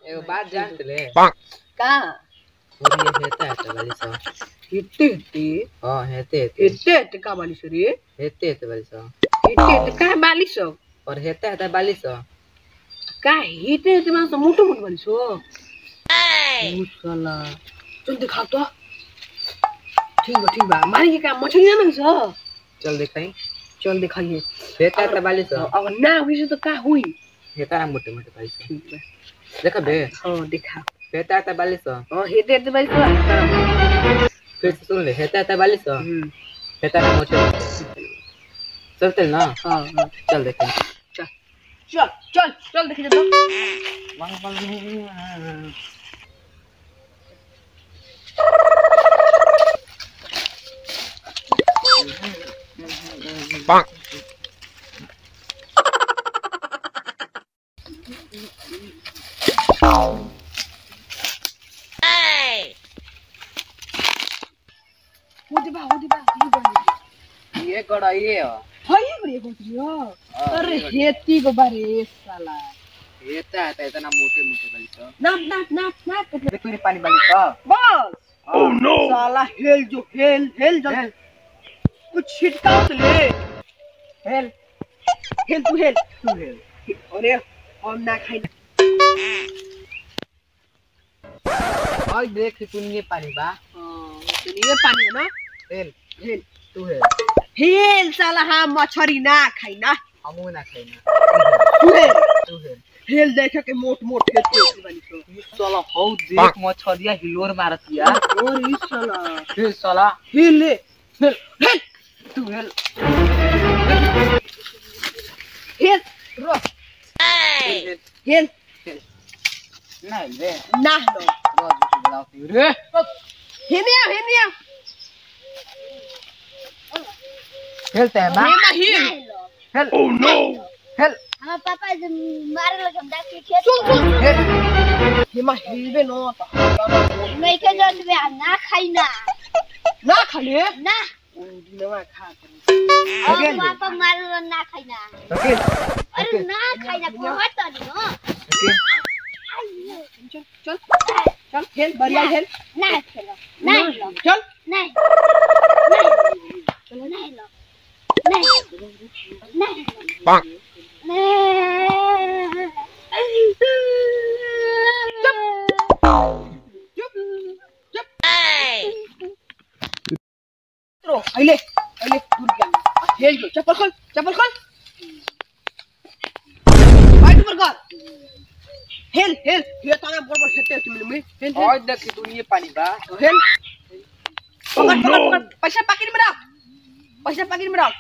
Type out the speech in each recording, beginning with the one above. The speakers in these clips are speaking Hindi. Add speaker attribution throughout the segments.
Speaker 1: एगो बात जानत ले
Speaker 2: का
Speaker 1: और ये हेता हेता वाली सो
Speaker 2: हिट्टे हिट्टे
Speaker 1: हां हेते हेते
Speaker 2: हिट्टे हिट्टे का बाली सो रे
Speaker 1: हेते हेते वाली सो
Speaker 2: हिट्टे हिट्टे का बाली सो
Speaker 1: और हेता हेता वाली सो
Speaker 2: का हिट्टे हिट्टे में तो मोटो मोटो बाली सो मुसला चल दिखा तो ठीक बा मारी के काम मछली ना सो
Speaker 1: चल दिखाई
Speaker 2: चल दिखाइए
Speaker 1: हेता हेता वाली सो
Speaker 2: अब ना हुई से तो का हुई
Speaker 1: हेता ना मोटे मोटे वाली सो
Speaker 2: ठीक बा
Speaker 1: देखा बे
Speaker 2: हां दिखा
Speaker 1: हेता हेता वाली सो
Speaker 2: हां हिट्टे हिट्टे बाली सो
Speaker 1: फिर से सुन ले हेता हेता वाली सो हेता ना मोटे मोटे चलते ना
Speaker 2: हां
Speaker 1: चल देखें
Speaker 2: चल देखिए तो
Speaker 1: Bonk. ये कढ़ाई है
Speaker 2: हां ये बढ़िया कोठियो अरे हेती को बारे साला
Speaker 1: हेता हेता इतना मोटे मोटे वाली सो
Speaker 2: ना
Speaker 1: देखो ये पानी वाली सो
Speaker 2: बस ओह नो साला हेल जल कुछ छिटकाओ तो ले हेल तू हेल अरे हम ना खाई
Speaker 1: और देख तू ये पानी बा
Speaker 2: तो ये पानी है ना
Speaker 1: हेल तू
Speaker 2: हेल साला हाँ मछरी ना खाई ना
Speaker 1: हमू ना खाई ना तू
Speaker 2: हेल देखे के मोट हेते वाली तो
Speaker 1: ये साला हौ देख मछरिया हिलोर मारतिया
Speaker 2: और इस साला
Speaker 1: हे साला
Speaker 2: हेल
Speaker 1: तू हेल
Speaker 2: रो हेल
Speaker 1: नहीं बे
Speaker 2: ना लो
Speaker 1: रोज बुलाओ रे
Speaker 2: हेनिया
Speaker 1: हेलते हैं ना हेल ओह नो हेल
Speaker 3: हमारे पापा जब मारे लगे हम डाक के खेत
Speaker 2: सुन
Speaker 1: हेल
Speaker 2: हेमा हिलबे न त
Speaker 3: नहीं के जन बे ना खाई
Speaker 2: ना खाले
Speaker 3: ना
Speaker 2: दिनवा खा
Speaker 3: और पापा मारे ना खाई ना
Speaker 1: ओके
Speaker 3: अरे ना खाई ना बहुत तो no
Speaker 2: चल खेल बढ़िया खेल
Speaker 3: ना खेलो नहीं
Speaker 2: चल
Speaker 3: नहीं चलो नहीं लो नहीं
Speaker 1: Bonk.
Speaker 2: आइले दूर गया खेल जो चप्पल खोल फाइट ऊपर कर हेल ये ताना बड़ खेते तुम में हेल
Speaker 1: और देख तू ये पानी बा
Speaker 2: हेल पकड़ पैसा पॉकेट में डाल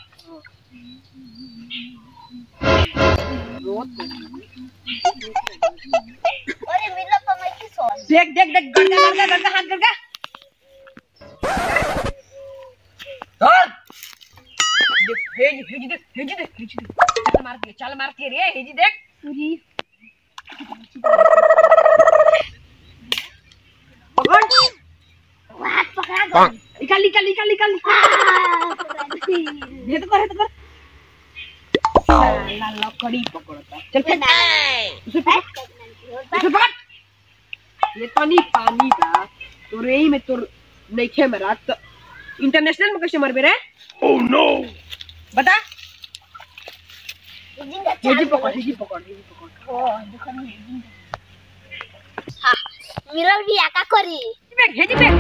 Speaker 3: अरे मिला पमाई की सोन
Speaker 2: देख गड़का हाथ गड़का चल हेजी देख चल मार के रे हेजी देख पूरी
Speaker 3: वाह पकड़ा गया
Speaker 2: निकाल ये तो कर साला लकड़ी पकड़ता चल फेंक उसे पकड़ ये पानी का तो रेई में तो नहीं खे मरा तो इंटरनेशनल में कैसे मर बे रे ओह नो बता हेजी पकड़
Speaker 3: ओ दुकान में हां मिरर भी आका करी
Speaker 2: हेजी बैग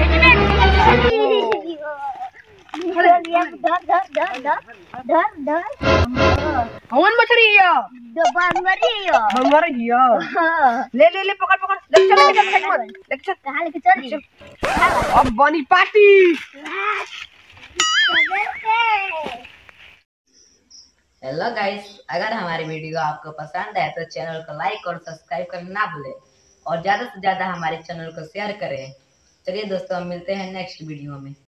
Speaker 3: धर
Speaker 2: कौन मछली है बनवारी है ले पकड़ ले चल
Speaker 3: कहां लेके चल
Speaker 2: अब बनी पार्टी
Speaker 4: हेलो गाइस, अगर हमारी वीडियो आपको पसंद है तो चैनल को लाइक और सब्सक्राइब करना ना भूलें और ज़्यादा से ज़्यादा हमारे चैनल को शेयर करें। चलिए दोस्तों, हम मिलते हैं नेक्स्ट वीडियो में।